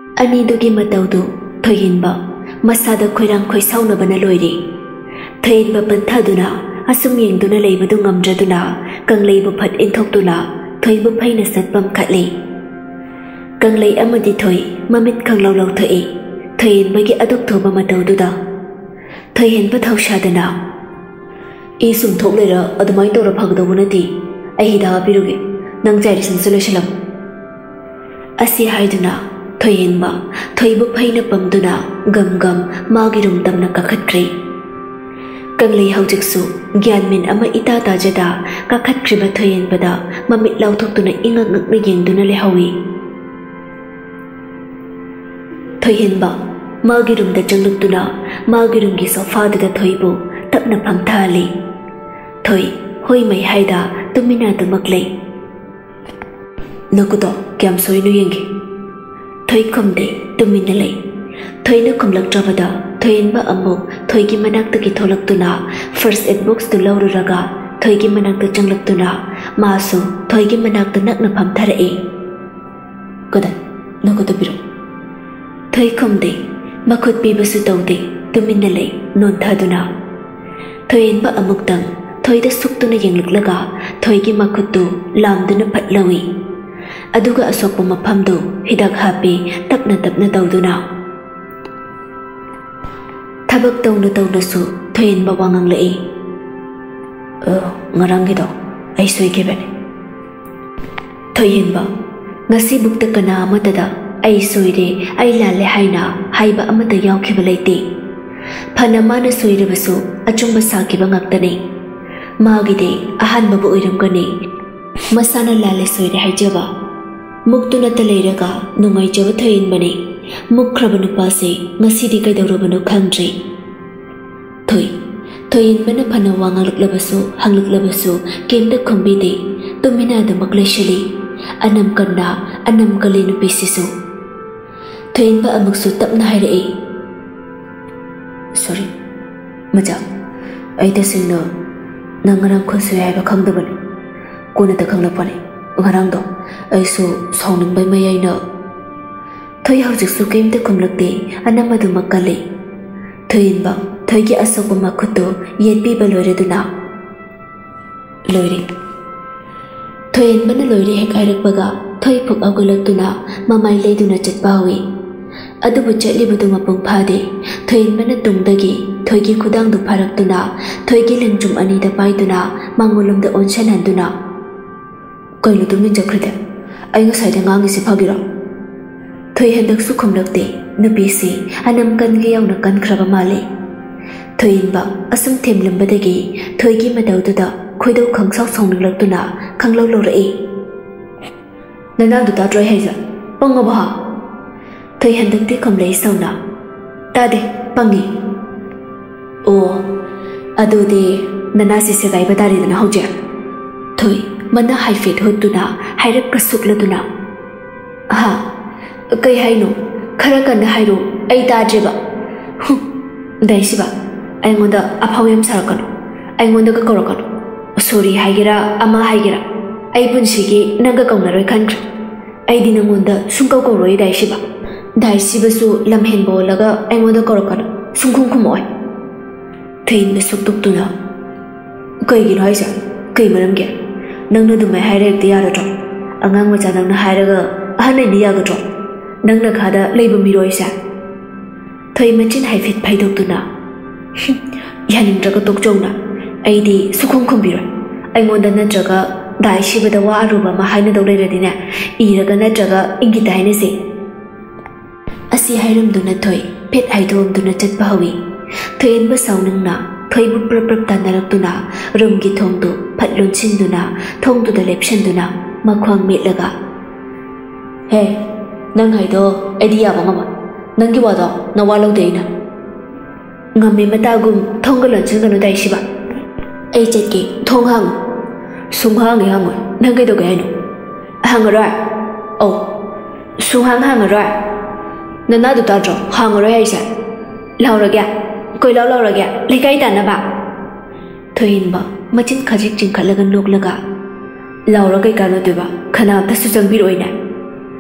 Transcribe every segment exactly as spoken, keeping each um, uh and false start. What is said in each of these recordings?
ꯑꯅꯤꯗꯨꯒꯤ ꯃꯇꯧꯗꯨ ꯊꯣꯏꯍꯤꯟꯕ ꯃꯁꯥꯗ ꯈꯣꯏꯔꯥꯡ ꯈꯣꯏꯁꯥꯎꯅꯕꯅ ꯂꯣꯏꯔꯤ꯫ ꯊꯣꯏꯍꯤꯟꯕ ꯄꯟꯊꯥꯗꯨꯅ ꯑꯁꯨꯝ ꯌꯦꯡꯗꯨꯅ ꯂꯩꯕꯗꯨ ꯉꯝꯗ꯭ꯔꯗꯨꯅ ꯀꯪꯂꯩꯕꯨ ꯐꯠ ꯏꯟꯊꯣꯛꯇꯨꯅ ꯊꯣꯏꯕꯨ ꯐꯩꯅ ꯆꯠꯄꯝ ꯈꯠꯂꯤ꯫ ꯀꯪꯂꯩ ꯑꯃꯗꯤ ꯊꯣꯏ ꯃꯃꯤꯠ ꯈꯪꯂꯥꯎ ꯂꯥꯎꯊꯣꯛꯏ ꯊꯣꯏꯍꯤꯟꯕꯒꯤ ꯑꯗꯨꯛ ꯊꯨꯕ ꯃꯇꯧꯗꯨꯗ꯫ ꯊꯣꯏꯍꯤꯟꯕ ꯊꯧꯁꯥꯗꯅ ꯏ ꯁꯨꯝ ꯊꯣꯛ ꯂꯩꯔ ꯑꯗꯨꯃꯥꯏꯅ ꯇꯧꯔ ꯐꯒꯗꯧꯕ ꯅꯠꯇꯦ, ꯑꯩ ꯍꯤꯗꯥꯛ ꯍꯥꯞꯄꯤꯔꯨꯒꯦ, ꯅꯪ ꯆꯥꯏꯔꯤꯁꯤꯡꯁꯨ ꯂꯣꯏꯁꯤꯜꯂꯝꯃꯨ ꯑꯁꯤ ꯍꯥꯏꯗꯨꯅ ꯊꯣꯏꯍꯤꯟꯕ ꯊꯣꯏꯕꯨ ꯐꯩꯅ ꯄꯝꯗꯨꯅ ꯒꯝ ꯒꯝ ꯃꯥꯒꯤ ꯔꯨꯝ ꯇꯝꯅ ꯀꯥꯈꯠꯈ꯭ꯔꯦ꯫ ꯀꯪꯂꯩ ꯍꯧꯖꯤꯛꯁꯨ ꯒ꯭ꯌꯥꯟꯃꯦꯟ ꯑꯃ ꯏꯇꯥ ꯇꯥꯖꯗ ꯀꯥꯈꯠꯈ꯭ꯔꯤꯕ ꯊꯣꯏꯍꯤꯟꯕꯗ ꯃꯃꯤꯠ ꯂꯥꯎꯊꯣꯛꯇꯨꯅ ꯏꯉꯛ ꯉꯛꯅ ꯌꯦꯡꯗꯨꯅ ꯂꯩꯍꯧꯏ꯫ ꯊꯣꯏꯍꯤꯟꯕ ꯃꯥꯒꯤ ꯔꯨꯝꯗ ꯆꯪꯂꯛꯇꯨꯅ ꯃꯥꯒꯤ ꯔꯨꯝꯒꯤ ꯁꯣꯐꯥꯗꯨꯗ ꯊꯣꯏꯕꯨ ꯇꯞꯅ ꯐꯝꯊꯍꯜꯂꯤ꯫ ꯊꯣꯏ ꯍꯣꯏ ꯃꯩ ꯍꯥꯏꯗ ꯇꯨꯃꯤꯟꯅ ꯑꯗꯨꯃꯛ ꯂꯩ꯫ ꯅꯈꯨꯠꯇꯣ ꯀꯌꯥꯝ ꯁꯣꯏꯅꯣ ꯌꯦꯡꯒꯦ꯫ ꯊꯣꯏ ꯈꯨꯝꯗꯦ, ꯇꯨꯃꯤꯟꯅ ꯂꯩ꯫ ꯊꯣꯏꯅ ꯈꯨꯝꯂꯛꯇ꯭ꯔꯕꯗ ꯊꯣꯏꯍꯤꯟꯕ ꯑꯃꯨꯛ ꯊꯣꯏꯒꯤ ꯃꯅꯥꯛꯇꯒꯤ ꯊꯣꯛꯂꯛꯇꯨꯅ ꯐꯥꯔꯁ ꯑꯦꯗ ꯕꯣꯛꯁꯇꯨ ꯂꯧꯔꯨꯔꯒ ꯊꯣꯏꯒꯤ ꯃꯅꯥꯛꯇ ꯆꯪꯂꯛꯇꯨꯅ ꯃꯥꯁꯨ ꯊꯣꯏꯒꯤ ꯃꯅꯥꯛꯇ ꯅꯛꯅ ꯐꯝꯊꯔꯛꯏ꯫ ꯀꯗꯥꯏ ꯅꯈꯨꯠꯇꯣ ꯄꯤꯔꯛꯎ꯫ ꯊꯣꯏ ꯈꯨꯝꯗꯦ, ꯃꯈꯨꯠ ꯄꯤꯕꯁꯨ ꯇꯧꯗꯦ, ꯇꯨꯃꯤꯟꯅ ꯂꯩ ꯅꯣꯟꯊꯗꯨꯅ꯫ ꯊꯣꯏꯍꯤꯟꯕ ꯑꯃꯨꯛꯇꯪ ꯊꯣꯏꯗ ꯁꯨꯛꯇꯨꯅ ꯌꯦꯡꯂꯛꯂꯒ ꯊꯣꯏꯒꯤ ꯃꯈꯨꯠꯇꯨ ꯂꯥꯝꯗꯨꯅ ꯐꯠ ꯂꯧꯏ꯫ ꯑꯗꯨꯒ ꯑꯁꯣꯛꯄ ꯃꯐꯝꯗꯨ ꯍꯤꯗꯥꯛ ꯍꯥꯞꯄꯤ ꯇꯞꯅ ꯇꯞꯅ ꯇꯧꯗꯨꯅ꯫ ꯊꯕꯛ ꯇꯧꯅ ꯇꯧꯅꯁꯨ ꯊꯣꯏꯍꯤꯟꯕ ꯋꯥ ꯉꯥꯡꯂꯛꯏ꯫ ꯉꯔꯥꯡꯒꯤꯗꯣ ꯑꯩ ꯁꯣꯏꯈꯤꯕꯅꯤ꯫ ꯊꯣꯏꯍꯤꯟꯕ ꯉꯁꯤꯕꯨꯛꯇ ꯀꯅꯥ ꯑꯃꯠꯇꯗ ꯑꯩ ꯁꯣꯏꯔꯦ, ꯑꯩ ꯂꯥꯜꯂꯦ ꯍꯥꯏꯅ ꯍꯥꯏꯕ ꯑꯃꯠꯇ ꯌꯥꯎꯈꯤꯕ ꯂꯩꯇꯦ꯫ ꯐꯅ ꯃꯥꯅ ꯁꯣꯏꯔꯕꯁꯨ ꯑꯆꯨꯝꯕ ꯁꯥꯈꯤꯕ ꯉꯥꯛꯇꯅꯤ꯫ ꯃꯥꯒꯤꯗꯤ ꯑꯍꯥꯟꯕꯕꯨ ꯑꯣꯏꯔꯝꯒꯅꯤ ꯃꯁꯥꯅ ꯂꯥꯜꯂꯦ ꯁꯣꯏꯔꯦ ꯍꯥꯏꯖꯕ꯫ ꯃꯨꯛꯇꯨꯅꯇ ꯂꯩꯔꯒ ꯅꯨꯡꯉꯥꯏꯖꯕ ꯊꯣꯏꯍꯤꯟꯕꯅꯤ꯫ ꯃꯨꯛꯈ꯭ꯔꯕ ꯅꯨꯄꯥꯁꯦ ꯉꯁꯤꯗꯤ ꯀꯩꯗꯧꯔꯕꯅꯣ ꯈꯪꯗ꯭ꯔꯤ꯫ ꯊꯣꯏ ꯊꯣꯏꯍꯤꯟꯕꯅ ꯐꯅ ꯋꯥ ꯉꯥꯡꯂꯛꯂꯕꯁꯨ ꯍꯪꯂꯛꯂꯕꯁꯨ ꯀꯩꯝꯇ ꯈꯨꯝꯕꯤꯗꯦ, ꯇꯨꯃꯤꯟꯅ ꯑꯗꯨꯃꯛ ꯂꯩꯁꯤꯜꯂꯤ꯫ ꯑꯅꯝ ꯀꯟꯅ ꯑꯅꯝ ꯀꯜꯂꯤ ꯅꯨꯄꯤꯁꯤꯁꯨ꯫ ꯊꯣꯏꯍꯤꯟꯕ ꯑꯃꯨꯛꯁꯨ ꯇꯞꯅ ꯍꯥꯏꯔꯛꯏ꯫ ꯁꯣꯔꯤ ꯃꯆꯥ, ꯑꯩ ꯇꯁꯦꯡꯅ ꯅꯪ ꯉꯔꯥꯡ ꯈꯨꯠ ꯁꯣꯏ ꯍꯥꯏꯕ ꯈꯪꯗꯕꯅꯤ, ꯀꯣꯟꯅꯇ ꯈꯪꯂꯛꯄꯅꯤ꯫ ꯉꯔꯥꯡꯗꯣ ꯑꯩꯁꯨ ꯁꯥꯎꯅꯤꯡꯕꯩ ꯃꯌꯥꯏꯅ꯫ ꯊꯣꯏ ꯍꯧꯖꯤꯛꯁꯨ ꯀꯩꯝꯇ ꯈꯨꯝꯂꯛꯇꯦ, ꯑꯅꯝ ꯑꯗꯨꯃꯛ ꯀꯜꯂꯤ꯫ ꯊꯣꯏꯍꯤꯟꯕ ꯊꯣꯏꯒꯤ ꯑꯁꯣꯛꯄ ꯃꯈꯨꯠꯇꯨ ꯌꯦꯠꯄꯤꯕ ꯂꯣꯏꯔꯗꯨꯅ ꯂꯣꯏꯔꯦ꯫ ꯊꯣꯏꯍꯤꯟꯕꯅ ꯂꯣꯏꯔꯦ ꯍꯦꯛ ꯍꯥꯏꯔꯛꯄꯒ ꯊꯣꯏ ꯐꯨꯛ ꯍꯧꯒꯠꯂꯛꯇꯨꯅ ꯃꯃꯥꯏ ꯂꯩꯗꯨꯅ ꯆꯠꯄ ꯍꯧꯏ꯫ ꯑꯗꯨꯕꯨ ꯆꯠꯂꯤꯕꯗꯨ ꯃꯄꯨꯡ ꯐꯥꯗꯦ꯫ ꯊꯣꯏꯍꯤꯟꯕꯅ ꯇꯨꯡꯗꯒꯤ ꯊꯣꯏꯒꯤ ꯈꯨꯗꯥꯡꯗꯨ ꯐꯥꯔꯛꯇꯨꯅ ꯊꯣꯏꯒꯤ ꯂꯦꯡꯖꯨꯝ ꯑꯅꯤꯗ ꯄꯥꯏꯗꯨꯅ ꯃꯥꯡꯒꯣꯜꯂꯣꯝꯗ ꯑꯣꯟꯁꯤꯟꯍꯟꯗꯨꯅ ꯀꯩꯅꯣ ꯇꯨꯃꯤꯟ ꯆꯠꯈ꯭ꯔꯤꯗꯦ, ꯑꯩ ꯉꯁꯥꯏꯗ ꯉꯥꯡꯉꯤꯁꯤ ꯐꯥꯒꯤꯔꯣ? ꯊꯣꯏ ꯍꯟꯗꯛꯁꯨ ꯈꯨꯝꯂꯛꯇꯦ꯫ ꯅꯨꯄꯤꯁꯤ ꯑꯅꯝ ꯀꯟꯒ ꯌꯥꯎꯅ ꯀꯟꯈ꯭ꯔꯕ ꯃꯥꯜꯂꯤ꯫ ꯊꯣꯏꯍꯤꯟꯕ ꯑꯁꯨꯝ ꯊꯦꯝꯂꯝꯕꯗꯒꯤ ꯊꯣꯏꯒꯤ ꯃꯇꯧꯗꯨꯗ ꯈꯣꯏꯗꯧ ꯈꯪꯁꯥꯎ ꯁꯥꯎꯅꯤꯡꯂꯛꯇꯨꯅ ꯈꯪꯂꯧ ꯂꯧꯔꯛꯏ꯫ ꯅꯅꯥꯗꯨ ꯇꯥꯗ꯭ꯔꯣ ꯑꯩ ꯍꯥꯏꯁꯦ? ꯄꯪꯉꯕꯣ ꯍꯥ? ꯊꯣꯏ ꯍꯟꯗꯛꯇꯤ ꯈꯨꯝꯂꯛꯏ ꯁꯧꯅ꯫ ꯇꯥꯗꯦ, ꯄꯪꯉꯤ꯫ ꯑꯣ ꯑꯗꯨꯗꯤ ꯅꯅꯥꯁꯤ ꯁꯦꯒꯥꯏꯕ ꯇꯥꯔꯦꯗꯅ ꯍꯧꯖꯤꯛ꯫ ꯊꯣꯏ ꯃꯅꯥ ꯍꯥꯏꯐꯦꯠ ꯍꯨꯠꯇꯨꯅ ꯍꯥꯏꯔꯞꯀ ꯁꯨꯛꯂꯗꯨꯅ ꯍꯥ ꯀꯩ ꯍꯥꯏꯅꯣ? ꯈꯔ ꯀꯟꯅ ꯍꯥꯏꯔꯣ, ꯑꯩ ꯇꯥꯗ꯭ꯔꯦꯕ꯫ ꯍꯨꯝ ꯗꯥꯏꯁꯤꯕ ꯑꯩꯉꯣꯟꯗ ꯑꯐꯥꯎ ꯌꯥꯝ ꯁꯥꯔꯛꯀꯅꯨ, ꯑꯩꯉꯣꯟꯗꯒ ꯀꯧꯔꯛꯀꯅꯨ꯫ ꯁꯣꯔꯤ ꯍꯥꯏꯒꯦꯔꯥ ꯑꯃ ꯍꯥꯏꯒꯦꯔꯥ ꯑꯩ ꯄꯨꯟꯁꯤꯒꯤ ꯅꯪꯒ ꯀꯧꯅꯔꯣꯏ ꯈꯟꯈ꯭ꯔꯦ꯫ ꯑꯩꯗꯤ ꯅꯪꯉꯣꯟꯗ ꯁꯨꯡꯀꯧ ꯀꯧꯔꯣꯏ ꯗꯥꯏꯁꯤꯕ꯫ ꯗꯥꯏꯁꯤꯕꯁꯨ ꯂꯝꯍꯦꯟꯕ ꯑꯣꯜꯂꯒ ꯑꯩꯉꯣꯟꯗ ꯀꯧꯔꯛꯀꯅꯨ, ꯁꯨꯡꯈꯨꯝ ꯈꯨꯝꯃꯛꯑꯣꯏ꯫ ꯊꯣꯏꯍꯤꯟꯕ ꯁꯨꯛꯇꯣꯛꯇꯨꯅ ꯀꯩꯒꯤꯅꯣ ꯍꯥꯏꯁꯦ? ꯀꯩ ꯃꯔꯝꯒꯤ? ꯅꯪꯅ ꯑꯗꯨꯃꯥꯏ ꯍꯥꯏꯔ ꯍꯦꯛꯇ ꯌꯥꯔꯗ꯭ꯔꯣ? ꯑꯉꯥꯡ ꯃꯆꯥ ꯅꯪꯅ ꯍꯥꯏꯔꯒ ꯑꯍꯟ ꯑꯩꯅ ꯌꯥꯒꯗ꯭ꯔꯣ? ꯅꯪꯅ ꯈꯥꯗ ꯂꯩꯕ ꯃꯤꯔꯣ ꯑꯩꯁꯦ? ꯊꯣꯏ ꯃꯆꯤꯟ ꯍꯥꯏꯐꯦꯠ ꯐꯥꯏꯗꯣꯛꯇꯨꯅ ꯌꯥꯅꯤꯡꯗ꯭ꯔꯒ ꯇꯣꯛꯆꯧꯅ, ꯑꯩꯗꯤ ꯁꯨꯈꯨꯝ ꯈꯨꯝꯕꯤꯔꯣꯏ꯫ ꯑꯩꯉꯣꯟꯗ ꯅꯠꯇ꯭ꯔꯒ ꯗꯥꯏ ꯁꯤꯕꯗ ꯋꯥ ꯑꯔꯨꯕ ꯑꯃ ꯍꯥꯏꯅꯗꯧ ꯂꯩꯔꯗꯤꯅꯦ, ꯏꯔꯒ ꯅꯠꯇ꯭ꯔꯒ ꯏꯪꯒꯤꯠꯇ ꯍꯥꯏꯅꯁꯤ꯫ ꯑꯁꯤ ꯍꯥꯏꯔꯝꯗꯨꯅ ꯊꯣꯏ ꯐꯦꯠ ꯍꯥꯏꯗꯣꯛꯑꯝꯗꯨꯅ ꯆꯠꯄ ꯍꯧꯏ꯫ ꯊꯣꯏꯍꯤꯟꯕ ꯁꯥꯎꯅꯤꯡꯅ ꯊꯣꯏꯕꯨ ꯄ꯭ꯔꯞ ꯄ꯭ꯔꯞ ꯇꯥꯟꯅꯔꯛꯇꯨꯅ ꯔꯨꯝꯒꯤ ꯊꯣꯡꯗꯨ ꯐꯠ ꯂꯣꯟꯁꯤꯟꯗꯨꯅ ꯊꯣꯡꯗꯨꯗ ꯂꯦꯞꯁꯤꯟꯗꯨꯅ ꯃꯈ꯭ꯋꯥꯡ ꯃꯦꯠꯂꯒ ꯍꯦ ꯅꯪ ꯍꯥꯏꯗꯣ ꯑꯩꯗꯤ ꯌꯥꯕ ꯉꯝꯃꯣꯏ, ꯅꯪꯒꯤ ꯋꯥꯗꯣ ꯅꯋꯥ ꯂꯧꯗꯦ ꯑꯩꯅ꯫ ꯉꯝꯃꯤ ꯃꯇꯥꯒꯨꯝ ꯊꯣꯡꯒ ꯂꯣꯟꯁꯤꯟꯒꯅꯨ ꯗꯥꯏꯁꯤꯕ, ꯑꯩ ꯆꯠꯀꯦ, ꯊꯣꯡ ꯍꯥꯡꯉꯨ꯫ ꯁꯨꯡꯍꯥꯡ ꯍꯦꯛ ꯍꯥꯡꯉꯣꯏ, ꯅꯪ ꯀꯩꯗꯧꯒꯦ ꯍꯥꯏꯅꯣ? ꯍꯥꯡꯉꯔꯣꯏ? ꯑꯧ ꯁꯨꯡꯍꯥꯡ ꯍꯥꯡꯉꯔꯣꯏ꯫ ꯅꯅꯥꯗꯨ ꯇꯥꯗ꯭ꯔꯣ ꯍꯥꯡꯉꯔꯣꯏ ꯍꯥꯏꯁꯦ? ꯂꯥꯎꯔꯒꯦ, ꯀꯣꯏꯂꯥꯎ ꯂꯥꯎꯔꯒꯦ ꯂꯩꯀꯥꯏ ꯇꯥꯟꯅꯕ? ꯊꯣꯏꯍꯤꯟꯕ ꯃꯆꯤꯟ ꯈꯖꯤꯛ ꯆꯤꯡꯈꯠꯂꯒ ꯅꯣꯛꯂꯒ ꯂꯥꯎꯔ ꯀꯩ ꯀꯥꯟꯅꯗꯣꯏꯕ, ꯀꯅꯥꯝꯇꯁꯨ ꯆꯪꯕꯤꯔꯣꯏꯅꯦ꯫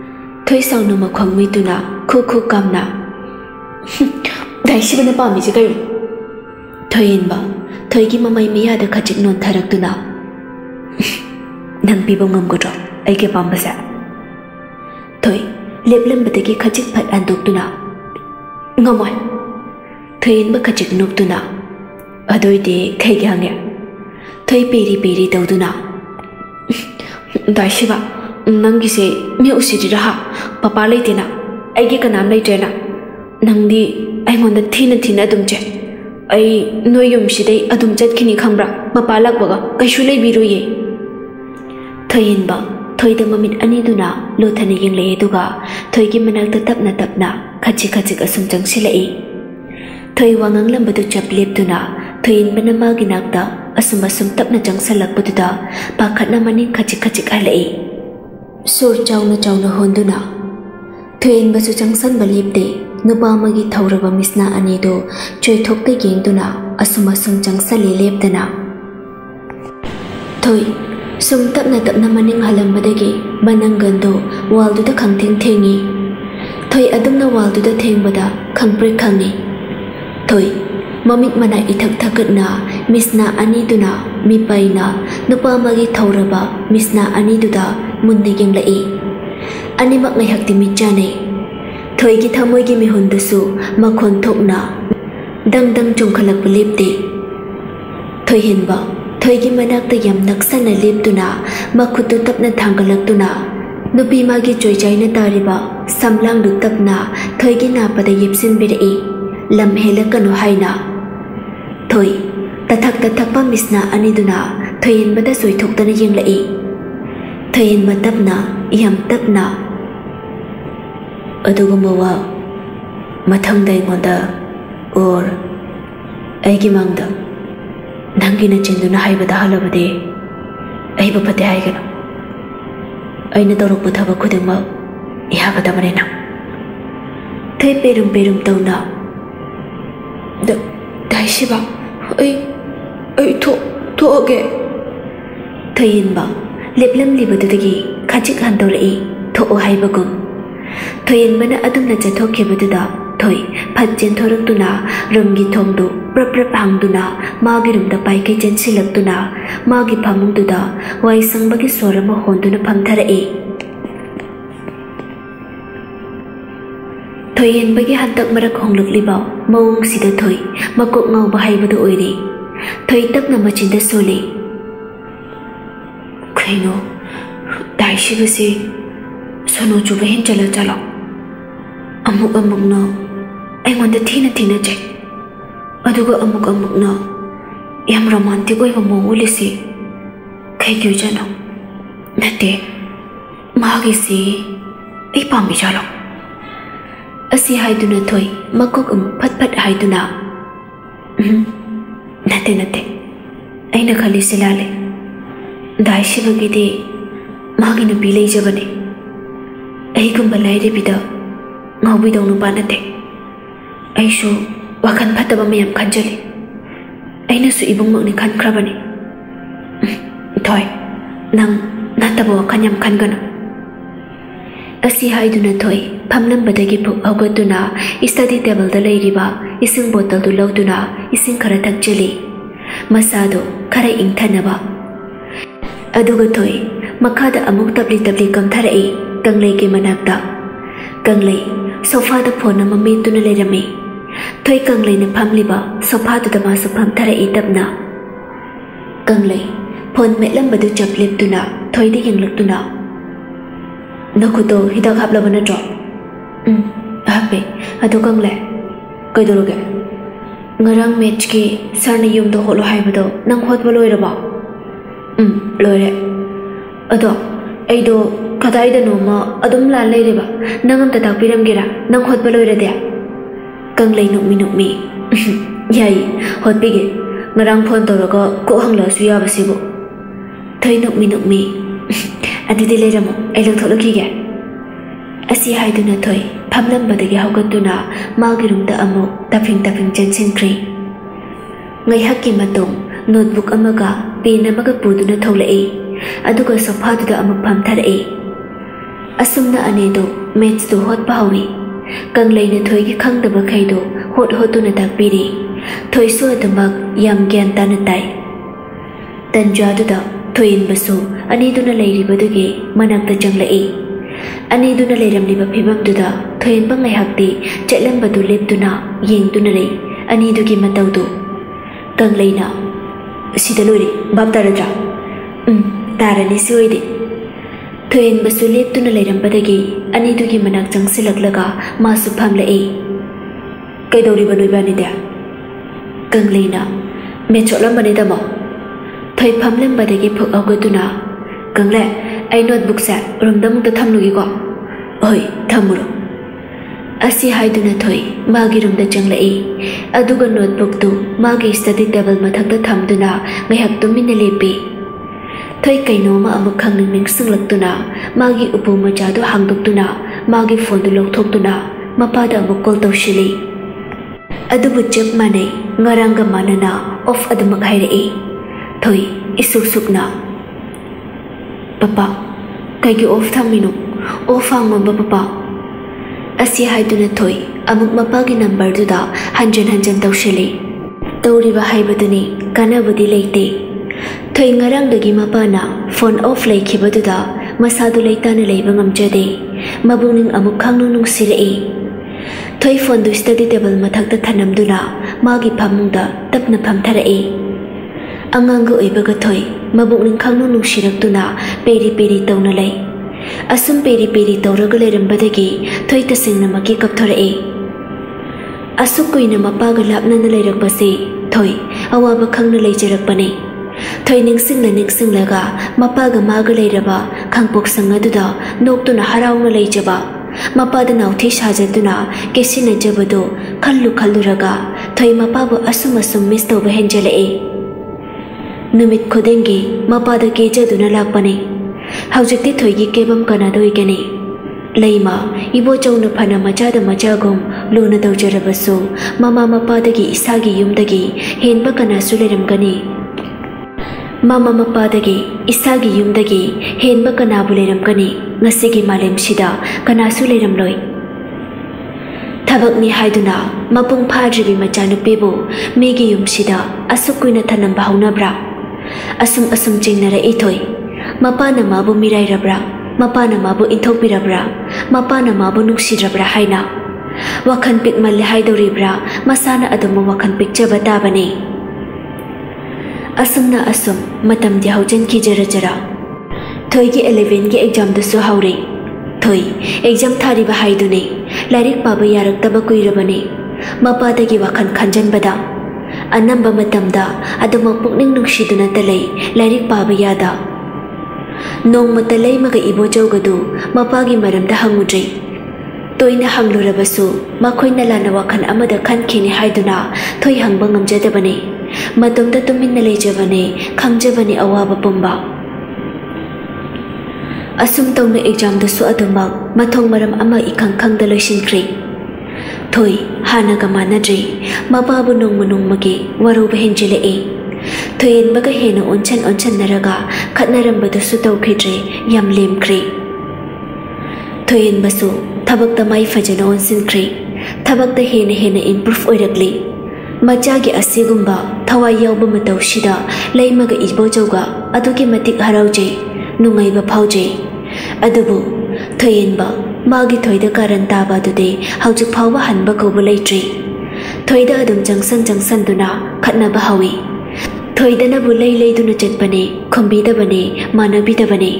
Thôi sang numa khoang mi tu na khu khu kam na. Dai shi bana pa mi je kai. Thôi in ba. Thôi ki mamai mi ya da khachik non tharak tu na. Nang pi bong ngam ko tro. Ai ke pam ba sa. Thôi lep lam ba ki khachik phat an tok tu na. Ngamoi. Thôi in ba khachik nok tu na. Adoi de khai ga nge. Thôi peri peri tau tu na. Dai shi ba. Nang gi se mi usi ri ra papa le te na. Ai ge ka nam le te na. Nang di ai ngon da thina thina dum che. Ai noi yum shi dei adum chat khini khambra papa lak baga kai shu le bi ro ye. Thôi in ba thôi da mamit ani du na lo thani yeng le du ga thôi gi manak ta tap na tap na khachi khachi ka sum chang si lai. Thôi wangang lam ba du chap lep du na thôi in bana ma gi nak da asum asum tap na chang salak bu du da pa khat na manin khachi khachi ka lai. Sur chaw na chaw na hon du na thôi in ba su chang san ba lep de nupa ma gi thawra ba misna ani do choi thok te geng du na asum asum chang sa le lep da na. Thôi sum tap na tap na maning halam ba dagi banang gando wal du da khang theng thengi. Thôi adum na wal du da theng ba da khang pre khangi. Thôi mamit mana ithak thakat na misna ani du na mi pai na nupa ma gi thawra ba misna ani du da mun de geng lai. Ani mak ngai hak ti mi cha nei. Thôi gi thamoi gi mi hun da su ma khon thok na dang dang chung khalak ba lep de. Thôi hin ba thôi gi manak ta yam nak san na lep tu na ma khutu tap na thang galak tu na nupi ma gi choi chai na tari ba samlang du tap na thôi gi na pa da yip sin be re lam hela kanu hai na. Thôi ta thak ta thak pa misna ani du na thôi in ba da soi thok ta na yeng lai. Thôi in ma tap na yam tap na adugo mo wa mathang dai mo da or ai gi mang da Nangi na chindu na hai bada hala bade ai ba pate hai gana ai na dorok bu thaba khudeng ma iha bada mane na thai perum perum tau na da dai shi ba ai ai tho tho ge thai in ba leplam li badu dagi khachik han dor ai tho hai ba gum thai in mana adum na cha thok ke badu da thôi phát chen thorak tu na rangi thong du prap prap hang du na ma gi rum da pai ke chen silak tu na ma gi phamung tu da wai sang ba gi sora ma hon tu na pham thara e. Thôi en ba gi han tak marak hong luk li baw mong si da thôi ma ko ngau ba hai ba du oi ri thôi tak na ma chin da so le khaino dai shi ba si sono chu ba hen chala chala amuk amuk no ai ngon da thina thina che adugo amuk amuk no yam romantic oi ba mo uli si khai kyu jano nate ma gi si ai pam bi jalo asi hai du na thoi makok um phat phat hai du na nate nate ai na khali silale dai shi ba gi de ma gi na bi lei jabane ai kum balai re bi da ngau bi dong nu pa nate ai shu wakhan phataba mayam khanjali aina su ibung mak ni khan khrabani thoi nang natabo khanyam khan gana asi hai du na thoi phamlam badagi phuk awgatuna study table da leiriba ising bottle du lawduna ising khara thakjali masado khara ingthanaba aduga thoi makhada amuk tabli tabli kamtharai kanglei ke manakta kanglei sofa da phone ma min tu na le rame thoi kanglei na phamli ba sofa tu da ma su pham thara e tapna kanglei phone me lam badu chap lep tu na thoi de yang lak tu na na khu to hidak hap la bana tro um hape adu kanglei kai do ge ngarang match ki sarna yum do holo hai bado nang hot ba loi ra ba um loi re ado ai do kadai da no ma adum la lei re ba nangam ta tak piram gira nang hot ba loi ra de kanglei nok mi nok mi yai hot bi ge ngarang phone to ro ko ko hang la su ya ba si bo thai nok mi nok mi adi de le ra mo ai lok thok ki ge asi hai du na thoi phamlam ba de ge haugat tu na ma gi rum da amo taping taping chen chen kri ngai hak ki matung notebook amaga pen amaga pu du na thole e aduga sofa du da am pham thar e asumna ane do maths तो होट पावी कंगले ने थोई की खंग दबा खाइदो होट होटो न तक पीरी थोई सो दमक याम ज्ञान तान ताई तंजा दुदा थोई इन बसो अनी दुना लेरी बदुगे मनक ता जंगला ए अनी दुना लेरम लिबा फिबम दुदा थोई इन बंग हक्ति चलम बदु लेप दुना येंग दुना ले अनी दुगी मतौ दो कंगले ना सिदा लोरी बाप तारद्रा उम तारनी सिओइदे थोई इन बसु लेप दुना लेरम बदगी अनी दुगी मनक जंगसिलक मासु फामला ए कैदौरी बनोइबानी दे कंगले ना मैं चोलम बने दमो थोई फामलम बदगी फुक अगतुना कंगले आई नोटबुक से रूमदम त थमलुगी को ओय थमुरो असी हाइदुना थोई मागी रूमदा चंगलाई अदुगा नोटबुक तु मागी स्टडी टेबल मथक्ता थमदुना ngayhak tuminna lepi थोई कैनोमा अमुक खंगनिंग निंगसंगलक्तुना मागी उपु मचादु हांगदुक्तुना मागी फोन दु लौथोक्तुना मपादा अमुक कॉल तौशिली अदुबु चप माने ngarangga manana ऑफ अदुमक हाइरई थोई इसुक सुकना पपा कईगी ऑफ थमिनु ऑफ हांगमबा पपा असी हाइदुना थोई अमुक मपागी नंबर दुदा हंजन हंजन तौशिली तौरिबा हाइबदुनी कानाबुदी लेते थोई ngarangdagi mapana phone off leikhibaduda masadu leitana leiba ngamjade mabungning amuk khangnu nungsirei थोई फोन दु स्टडी टेबल मथक्ता थनमदुना मागी फामुंगदा तपना फामथारई अंगांग ओइबगा थोई मबुकनिंग खंगनु नुंसिरक्तुना पेरी पेरी तौना लै असुम पेरी पेरी तौरगा लेरमबदगी थोई तसिंगना मकी कपथोरई असुक कुइना मपागा लापनाना लेरकबसे थोई अवाबा खंगना लेजरकपने थोई निंगसिंगना निंगसिंगलगा मपागा मागा लेरबा खंगपोक संगदुदा नोक्तुना हराउना लेजबा मपादा नाउथी साजदुना केसिना जबदो खल्लु खल्लुरगा थोई मपाबु असुम असुम मिस तौबा हेंजलए नुमित खुदेंगी मपादा केजदुना लापने हौजक्ति थोईगी केबम कनादोइगने लैमा इबो चौना फना मचादा मचागुम लुना तौजरबसु ममा मपादगी इसागी युमदगी हेनबा कनासु लेरमगनी ममा मपादगी इसागी युमदगी हेनबा कनाबु लेरमगनी ngasiगी malem sida kanasu leramloi thabakni haiduna mapung phajribi machanupibu megi yum sida asukuina thanam bahaunabra asum asum jingnara ithoi mapana mabu mirai rabra mapana mabu inthopirabra mapana mabu nuksirabra haina wakhan pikmal haidoribra masana adumu wakhan pikjaba tabani asumna asum matam di haujan ki jara jara थोई की eleven की exam दसु हाउरे थोई exam थारी बहाइदुने लारिक पाबा यारक्तबा कुइरबने मपादगी वाखन खंजनबदा अनंबा मतमदा अदुमक पुकनिंग नुंगसिदुना तलै लारिक पाबा यादा नोंगमा तलै मगा इबोजौगदु मपागी मरमदा हंगुद्रै तोइना हंगलुरबसु मखोइना लाना वाखन अमदा खनखिनि हाइदुना थोई हंगबा ngamjadabane मतुमदा तुमिन्ना लेजबने खंगजबने अवाबा पुंबा असुम तौना एग्जाम दसु अदुमक मथोंग मरम अमा इखंग खंगदा लोइसिनख्रे थोई हानागा मानद्रे मपाबु नोंगमा नोंगमगे वरोबा हेंजिलए थोइनबगा हेना ओनछन ओनछन नरगा खतनरमबदसु तौखिद्रे याम लेमख्रे थोइनबसु थबकता माइ फजना ओनसिनख्रे थबकता हेना हेना इम्प्रूव ओइरक्ले मचागी असिगुंबा थवाई यावबा मतौसिदा लैमगा इबोजौगा अदुगी मतिक हराउजे नुंगाइबा फाउजे अदुबु थोइनबा मागी थोइदा कारण ताबा दुदे हौजिक फाउबा हनबा कौबा लैत्रे थोइदा अदुम जंगसन जंगसन दुना खतनबा हावी थोइदनबु लै लैदुना चटपने खुंबीदबने मानबीदबने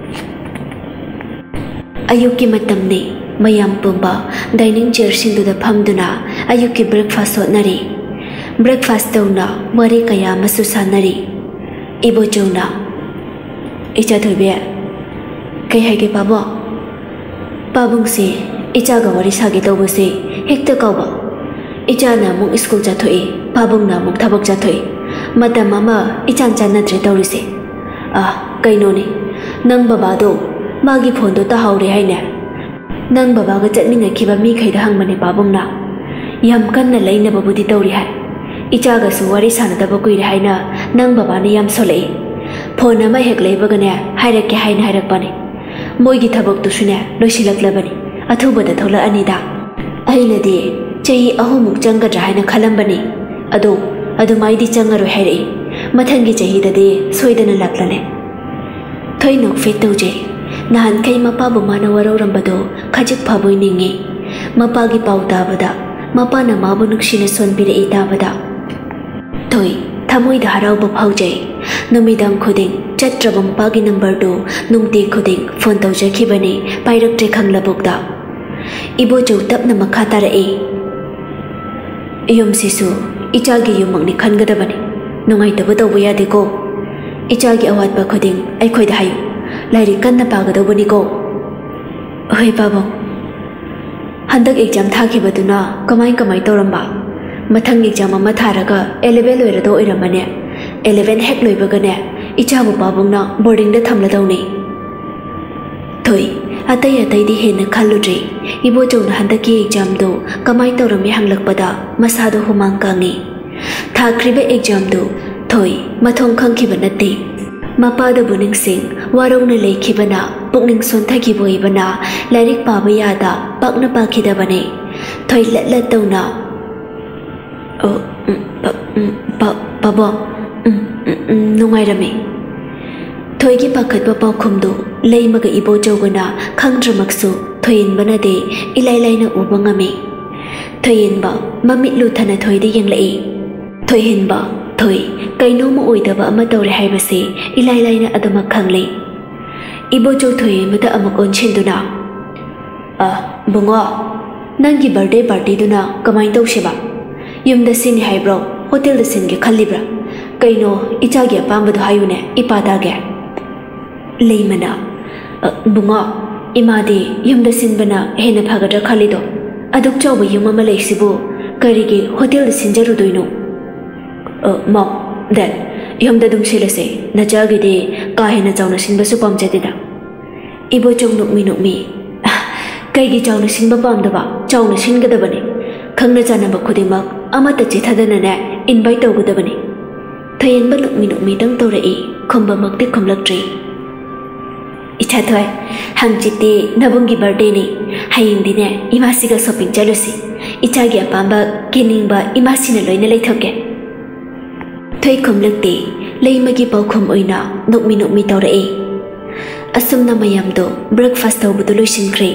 अयुक्की मतमने मयाम पुंबा डाइनिंग चेयर सिंदुदा फमदुना अयुक्की ब्रेकफास्ट होतनरी ब्रेकफास्ट तौना वरे कया मसु सानरी इबोचौना इचा थोइबे कई हाइगे पाबो पाबुंग से इचागा वरी सागे तौबसे हेक्ता कौबा इचाना मुक स्कूल जाथोई पाबुंगना मुक थबक जाथोई मतम अमा इचान चानद्रे तौरिसे आ कैनोने नंग बाबादो मागी फोनदो ताहाउरे हाइने नंग बाबागा चटनिंगखिबा मी खैदा हंगमने पाबुंगना याम कन्ना लैनबबुदि तौरि हाय इचागासु वरी सानदबा कुइरे हाइना नंग बाबाने याम सोलै फोन अमा हेक लेबगने हाइरके हाइना हाइरकपने मोइगी थबक तुसुने लोइसिलक्लबनी अथुबदा थोलअनिदा अइनदि चही अहुमुक चंगद्रा हाइना खलंबनी अदो अदुमाइदि चंगरो हैरे मथंगी चहीददि सोइदना लाक्लने थोइ नोकफे तौजे नहान कई मपाबु माना वरौरंबदो खजिक फाबोय निंगे मपागी पाउ ताबदा मपाना माबु नुक्सिना सोनबिरे इताबदा थोइ थमोइदा हराउबा फाउजे नुमिदां खुदिं चत्रब मपागी नंबर दो नुंगते खुदिं फोन तौजखिबने पाइरक्ट्रे खंगलबुकदा इबोचौ तपना मखा तारए युमसिसु इचागी युमंगनि खनगदबने नुंगाइतबो तौबो यादेको इचागी अवातबा खुदिं अइखोइदा हायु लाइरि कन्ना पागदौबनिको होय बाबो हंदक एग्जाम थाखिबदुना कमाई कमाई तौरंबा मथंग एग्जाम अमा थारगा इलेवन लोइरदो ओइरमने इलेवन हेक लोइबगने इचाबु पाबुंगना बोर्डिंग दा थमलदौने थोइ अतै अतैदि हेन खल्लुद्रे इबोचौना हंदकी एग्जाम दो कमाई तौरमी हंगलकपदा मसादो हुमांग कांगे थाख्रिबे एग्जाम दो थोइ मथोंग खंखिबा नत्ते मपादा बुनिंगसिंग वारौना लेखिबना पुकनिंग सोंथाखिबोइबना लाइरिक पाबा यादा पाकना पाखिदबने थोइ लटलट तौना ओ पाबो नुंगाइरमे थोइगी पाखतबा पाउखुमदो लेइमगा इबोचौगना खंगद्रमक्सु थोइनबनादे इलाइलाइना उबा ngame थोइनबा ममितलु थना थोइदे यंगलई थोइनबा थोइ कइनोमा ओइदबा अमा तौरे हाइबसे इलाइलाइना अदमक खंगले इबोचौ थोइ मदा अमक ओनछिंदुना आ बुंगो नंगी बर्थडे पार्टी दुना कमाइन तौसेबा युमदा सिनि हाइब्रो होटल दा सिनगे खल्लिब्रा कइनो इचागी अपामबदो हायुने इपादागे लेइमना बुंगो इमादे युमदा सिनबना हेना फागद्रा खल्लिदो अदुक चौबा युम अमा लेसिबो करिगे होटल दा सिनजरुदोइनो मॉम डैड युमदा दुम सिलसे नचागिदे का हेना चाउना सिनबसु पामजदेदा इबोचौ नुकमी नुकमी कईगी चाउना सिनबा पामदबा चाउना सिनगदबने खंगना जानबा खुदिमक अमता चिथादनने इनवाइट तौगदबने थयनबा नुकमी नुकमी दंग तौरई खुंबा मक्ति खुमलक्ट्रे इच्छा थोय हंचिते नबुंगी बर्थडे ने हयिंगदिने इमासिगा शॉपिंग चलुसी इचागी अपांबा किनिंगबा इमासिना लोइना लेथोके थोइ खुमलक्ते लेइमगी पाउखुम ओइना नुकमी नुकमी तौरई असुमना मयामदो ब्रेकफास्ट तौबदो लोइसिनख्रे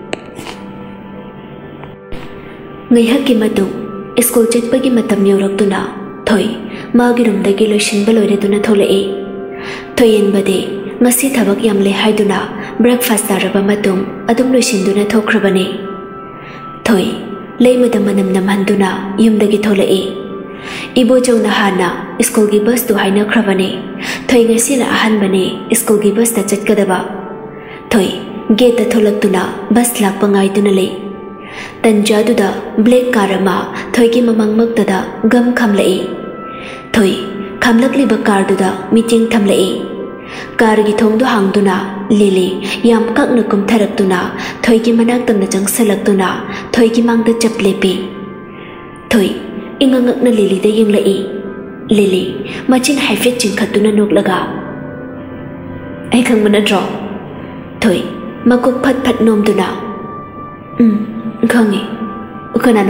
ngayhakki matung school chetpagi matam yaurakduna thoi magi rumdagi loisinba loireduna tholai thoyenbade ngasi thabak yamle haiduna breakfast taraba matung adum loisinduna thokrabane thoi leimada manam namhanduna yumdagi tholai ibochowna hana school gi bus tu haina khrabane thoi ngasi na ahan bane school gi bus ta chatkadaba thoi gate ta tholaktuna bus lakpa ngaiduna lei तंजादुदा black कारमा थोइगी ममंगमक्तदा गम खमलई थोइ खमलकलिबा कारदुदा meeting थमलई कारगी थोंगदो हांगदुना लिली याम कक्न कुमथरक्तुना थोइगी मनाक्तमना चंगसलक्तुना थोइगी मांगदा चपलेपी थोइ इंगंगकना लिलीदा यंगलई लिली मचिन हाइफेट चिंखतुना नोकलगा आई खंगमना ड्रॉ थोइ मकुक फट फट नोमदुना उम खंगे कनानो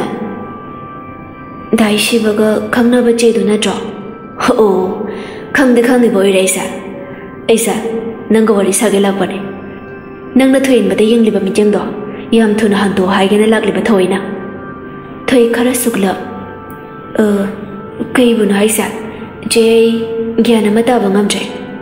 दाइसिबगा खंगनबा चेदु नत्रो ओ खंगदे खंगदे बोइरेसा ऐसा नंग वरी सागे लापने नंगना थोइनबदे यंगलिबा मिजेंगदो याम थुना हंतो हाइगेना लाक्लिबा थोइना थोइ खरा सुकला अ कइबुन हाइसा जे ज्ञान मताबा ngamje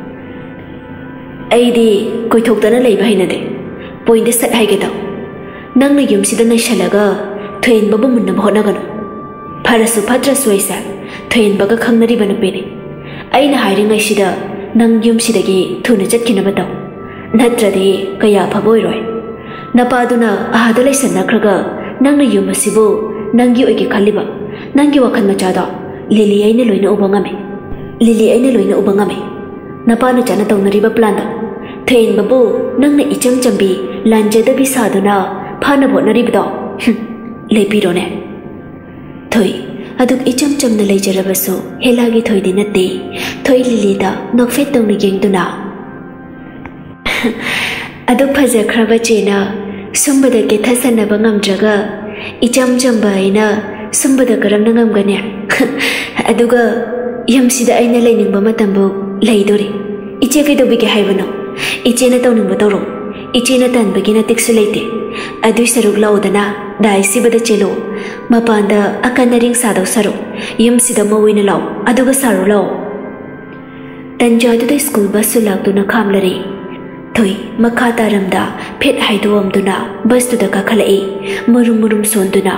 आइदी कोइथोक्तना लेबा हैनदे पोइंट सट हाइगेदो नंगना युमसिदा नैसलगा थोइनबबु मुन्नब होनागनो फरसु फत्रसु ऐसा थोइनबगा खंगनरिबा नुपेने अइना हाइरिङैसिदा नंग युमसिदगी थुना चटखिनबा तौ नत्रदि कया फबोइरोय नपादुना आहादा लैसन्नख्रगा नंगना युमसिबु नंगी ओइगे खल्लिबा नंगी वखन मचादो लिली आइना लोइना उबा ngame लिली आइना लोइना उबा ngame नपाना चना तौनरिबा प्लानदो थोइनबबु नंगना इचम चंबी लांजदबि सादुना फाना बोनरिबदो लेपिरोने थोइ अदुक इचम चमना लेजरबसु हेलागी थोइदि नत्ते थोइ लिलीदा नोकफेट तौना येंगदुना अदुक फजख्रबा चेना सुंबदा के थसना बंगम जगा इचम जंबा इना सुंबदा करम नंगम गने अदुगा यमसिदा आइना लेनिंग बमतंबो लेदोरी इचे कइदोबि के हाइबनो इचे न तौनिंग बतौरो इचे न तनबगी न टिक्स लेते अदुई सरुक लाउदना दाइसी बदा चेलो मपांदा अकन रिंग सादो सरो यमसिदा मविना लाउ अदुगा सारो लाउ तंजादुदा स्कूल बस सुलाक्तुना खामलरे थोई मखा तारमदा फेट हाइदोअमदुना बसतुदा काखलई मुरुम मुरुम सोंदुना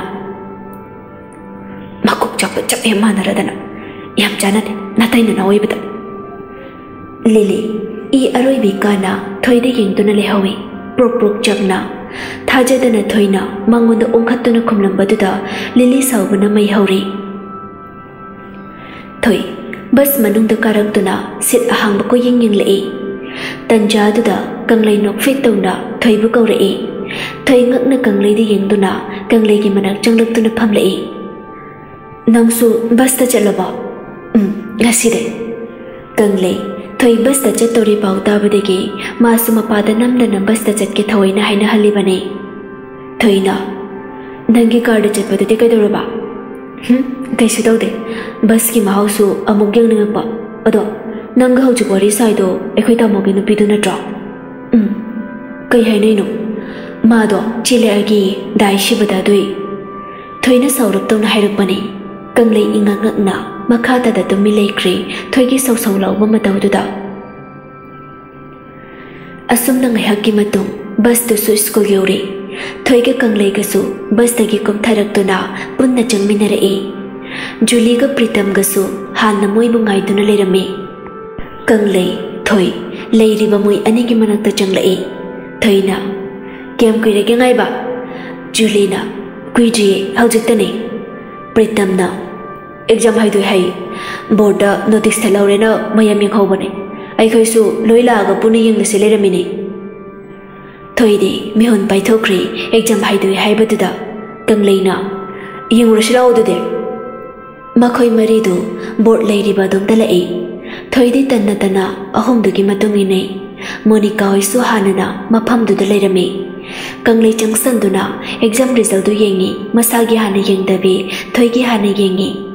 मकुक चप चप मानरदना याम जानदे नातैना नावैबदा लिली ई अरोइबी काना थोइदे येंगदुना लेहौई प्रोक प्रोक जगना थाजदना थोइना मंगोंदा ओंखत्तुना खुमलंबदुदा लिली साउबना मैहौरी थोई बस मनुंगदा कारक्तुना सिट अहांबको येंग येंगलई तंजादुदा कंगलै नोकफेट तौना थोइबु कौरई थोइ ngakna कंगलैदे येंगदुना कंगलैगी मनाक चंगलक्तुना फमलई नंगसु बस ता चलबा उम ngaside कंगलै थोइ बस ता चतोरी पाउताबदेगी मासु मपादा नमदना बस ता चटके थोइना हाइना हलिबने थोइना नंगी कार्ड चटपदे कैदोरबा हम कैसु तौदे बस की महाउसु अमुक येंगनगपा अदो नंग हौजिक वरी साइदो एखोइ तामोगी नुपीदु नट्रो उम कै हाइनैनो मादो चिलेगी दाइसिबदा दुई थोइना साउरक्तौना हाइरकपने कंगलै इंगांगना मखातादा तुमि लेख्रे थोइगी सौसौ लाउबा मतौदुदा असुमना ngaihakki matung बस तुसु स्कूल यौरे थोइगा कंगलैगसु बस तगी कुमथरक्तुना पुन्ना चंगमिनरई जुलीगा प्रीतमगसु हान्ना मोइबु ngaiduna लेरमे कंगलै थोइ लेरिबा मोइ अनिगी मनक्ता चंगलई थोइना केम कुइरेगे ngaइबा जुलीना कुइद्रिए हौजिक्तने प्रीतमना एग्जाम हाइदोइ हाइ बोर्डा नोटिस थलौरेना मयम यंगहौबने आइखोइसु लोइलागा पुनि यंगलसे लेरमिने थोइदे मिहुन पाइथोख्रे एग्जाम हाइदोइ हाइबदुदा कंगलैना यंगरसिलाउदुदे मखोइ मरिदु बोर्ड लेरिबा दोंदलई थोइदे तन्ना तना अहोमदुगी मतुंगिनै मोनिका होइसु हानना मफमदुदा लेरमे कंगलै चंगसंदुना एग्जाम रिजल्ट दु येंगी मसागी हाना येंगदबी थोइगी हाना येंगी